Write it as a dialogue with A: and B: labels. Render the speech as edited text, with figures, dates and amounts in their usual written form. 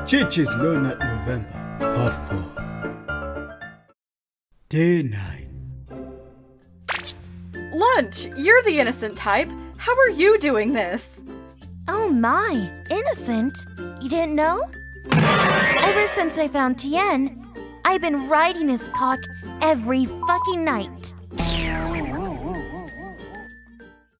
A: Chichi's Lone Nut November, Part 4. Day 9.
B: Lunch, you're the innocent type. How are you doing this?
C: Oh my, innocent? You didn't know? Ever since I found Tien, I've been riding his cock every fucking night.